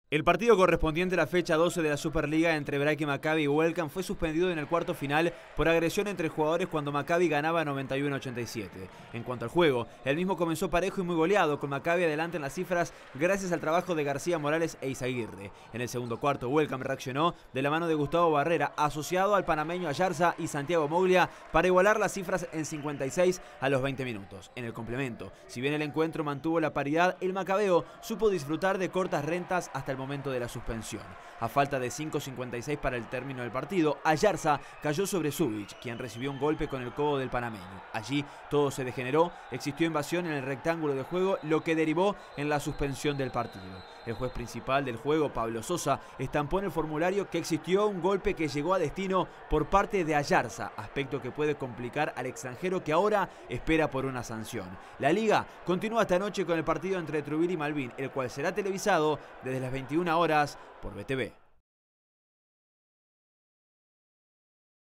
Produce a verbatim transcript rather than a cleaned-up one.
El partido correspondiente a la fecha doce de la Superliga entre Braqui Maccabi y Welcome fue suspendido en el cuarto final por agresión entre jugadores cuando Maccabi ganaba noventa y uno a ochenta y siete. En cuanto al juego, el mismo comenzó parejo y muy goleado, con Maccabi adelante en las cifras gracias al trabajo de García Morales e Izaguirre. En el segundo cuarto, Welcome reaccionó de la mano de Gustavo Barrera, asociado al panameño Ayarza y Santiago Moglia, para igualar las cifras en cincuenta y seis a los veinte minutos. En el complemento, si bien el encuentro mantuvo la paridad, el macabeo supo disfrutar de cortas rentas hasta el momento de la suspensión. A falta de cinco cincuenta y seis para el término del partido, Ayarza cayó sobre Subic, quien recibió un golpe con el codo del panameño. Allí todo se degeneró, existió invasión en el rectángulo de juego, lo que derivó en la suspensión del partido. El juez principal del juego, Pablo Sosa, estampó en el formulario que existió un golpe que llegó a destino por parte de Ayarza, aspecto que puede complicar al extranjero que ahora espera por una sanción. La liga continúa esta noche con el partido entre Trubiri y Malvin, el cual será televisado desde las veintiuna horas por B T V.